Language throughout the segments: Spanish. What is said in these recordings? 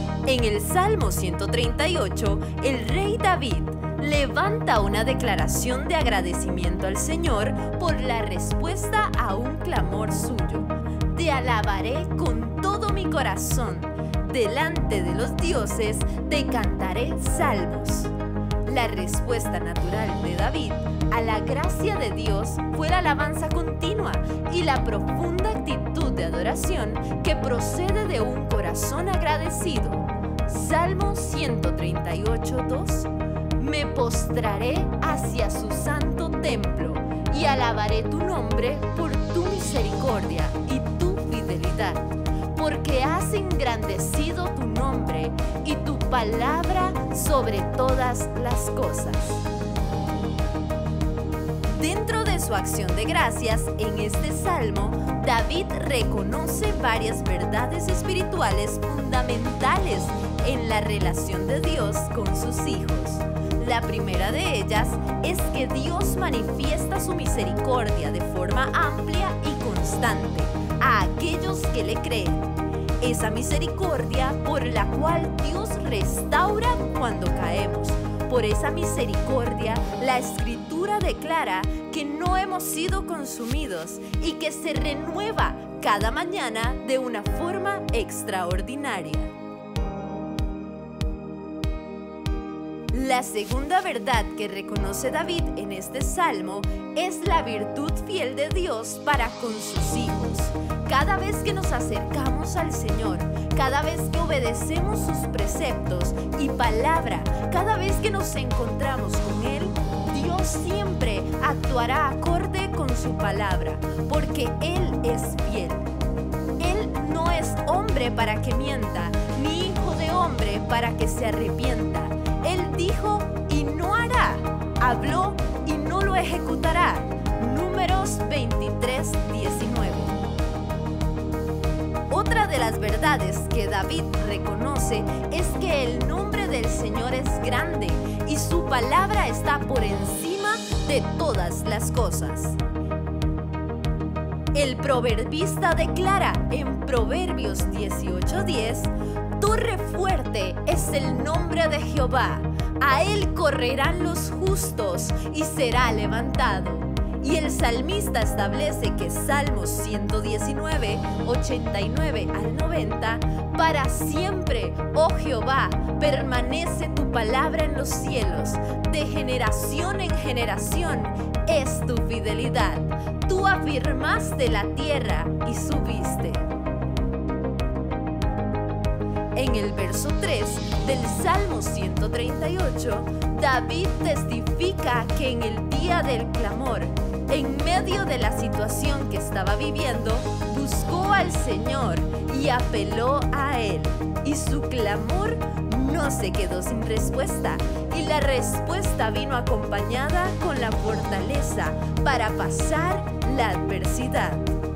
En el Salmo 138, el rey David levanta una declaración de agradecimiento al Señor por la respuesta a un clamor suyo. Te alabaré con todo mi corazón. Delante de los dioses te cantaré salmos. La respuesta natural de David a la gracia de Dios fue la alabanza continua y la profunda actitud de adoración que procede de un corazón agradecido. Salmo 138:2. Me postraré hacia su santo templo y alabaré tu nombre por tu misericordia y tu fidelidad, porque has engrandecido tu nombre y tu palabra sobre todas las cosas. Dentro de su acción de gracias en este salmo, David reconoce varias verdades espirituales fundamentales en la relación de Dios con sus hijos. La primera de ellas es que Dios manifiesta su misericordia de forma amplia y constante a aquellos que le creen. Esa misericordia por la cual Dios restaura cuando caemos. Por esa misericordia, la Escritura declara que no hemos sido consumidos y que se renueva cada mañana de una forma extraordinaria. La segunda verdad que reconoce David en este salmo es la virtud fiel de Dios para con sus hijos. Cada vez que nos acercamos al Señor, cada vez que obedecemos sus preceptos y palabra, cada vez que nos encontramos con Él, Dios siempre actuará acorde con su palabra, porque Él es fiel. Él no es hombre para que mienta, ni hijo de hombre para que se arrepienta. Él dijo y no hará, habló y no lo ejecutará. Números 23:19. Otra de las verdades que David reconoce es que el nombre del Señor es grande y su palabra está por encima de todas las cosas. El proverbista declara en Proverbios 18:10: Torre fuerte es el nombre de Jehová, a él correrán los justos y será levantado. Y el salmista establece que Salmos 119, 89 al 90, para siempre, oh Jehová, permanece tu palabra en los cielos, de generación en generación es tu fidelidad. Tú afirmaste la tierra y subiste. En el verso 3 del Salmo 138, David testifica que en el día del clamor, en medio de la situación que estaba viviendo, buscó al Señor y apeló a Él. Y su clamor no se quedó sin respuesta. Y la respuesta vino acompañada con la fortaleza para pasar la adversidad.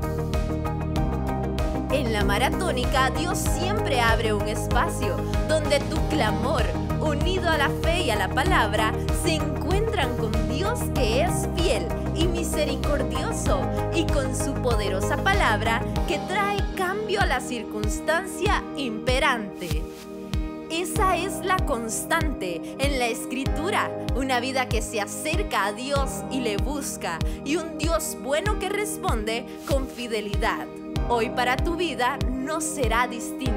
En la maratónica, Dios siempre abre un espacio donde tu clamor, unido a la fe y a la palabra, se encuentran con Dios que es fiel y misericordioso y con su poderosa palabra que trae cambio a la circunstancia imperante. Esa es la constante en la Escritura, una vida que se acerca a Dios y le busca, y un Dios bueno que responde con fidelidad. Hoy para tu vida no será distinto.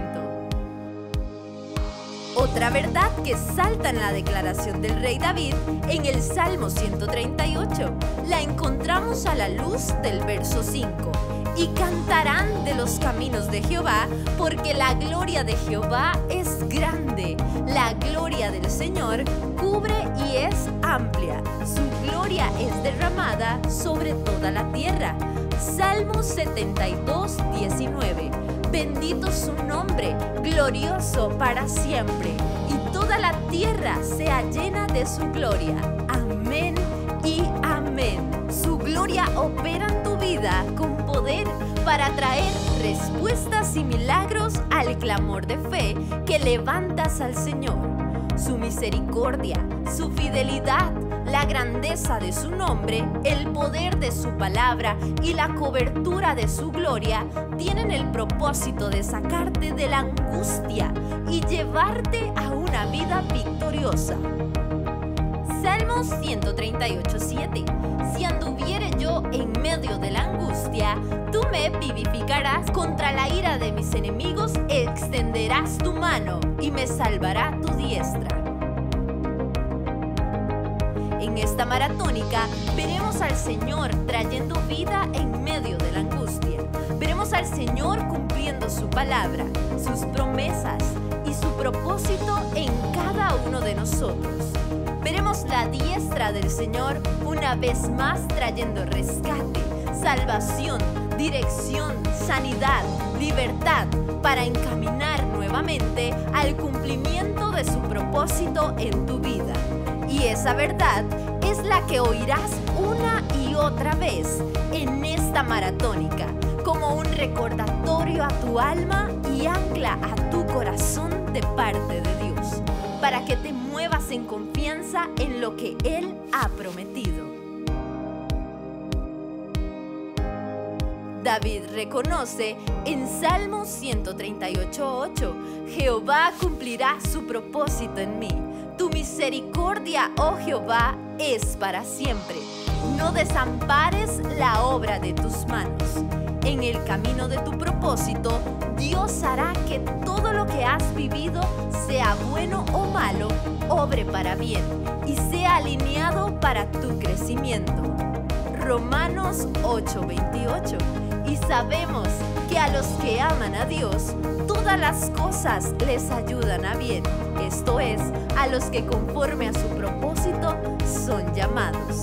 Otra verdad que salta en la declaración del rey David en el Salmo 138, la encontramos a la luz del verso 5. Y cantarán de los caminos de Jehová, porque la gloria de Jehová es grande. La gloria del Señor cubre y es amplia. Su gloria es derramada sobre toda la tierra. Salmo 72:19. Bendito su nombre, glorioso para siempre, y toda la tierra sea llena de su gloria. Amén y amén. Su gloria opera en tu vida con poder para traer respuestas y milagros al clamor de fe que levantas al Señor. Su misericordia, su fidelidad, La grandeza de su nombre, el poder de su palabra y la cobertura de su gloria tienen el propósito de sacarte de la angustia y llevarte a una vida victoriosa. Salmos 138:7. Si anduviere yo en medio de la angustia, tú me vivificarás. Contra la ira de mis enemigos extenderás tu mano y me salvará tu diestra. En esta maratónica veremos al Señor trayendo vida en medio de la angustia. Veremos al Señor cumpliendo su palabra, sus promesas y su propósito en cada uno de nosotros. Veremos la diestra del Señor una vez más trayendo rescate, salvación, dirección, sanidad, libertad para encaminar nuevamente al cumplimiento de su propósito en tu vida. Y esa verdad es la que oirás una y otra vez en esta maratónica, como un recordatorio a tu alma y ancla a tu corazón de parte de Dios, para que te muevas en confianza en lo que Él ha prometido. David reconoce en Salmos 138:8, Jehová cumplirá su propósito en mí. Tu misericordia, oh Jehová, es para siempre. No desampares la obra de tus manos. En el camino de tu propósito, Dios hará que todo lo que has vivido, sea bueno o malo, obre para bien y sea alineado para tu crecimiento. Romanos 8:28. Y sabemos que a los que aman a Dios, todas las cosas les ayudan a bien. Esto es, a los que conforme a su propósito son llamados.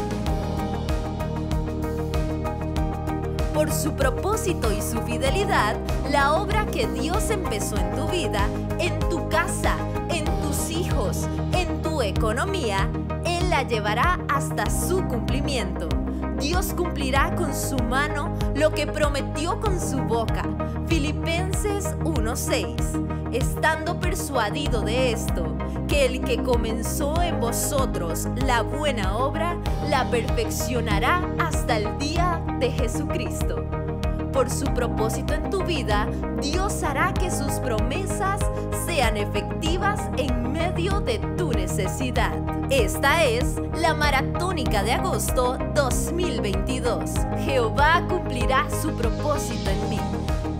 Por su propósito y su fidelidad, la obra que Dios empezó en tu vida, en tu casa, en tus hijos, en tu economía, Él la llevará hasta su cumplimiento. Dios cumplirá con su mano lo que prometió con su boca. Filipenses 1:6. Estando persuadido de esto, que el que comenzó en vosotros la buena obra, la perfeccionará hasta el día de Jesucristo. Por su propósito en tu vida, Dios hará que sus promesas sean efectivas en medio de tu necesidad. Esta es la maratónica de agosto 2022. Jehová cumplirá su propósito en mí.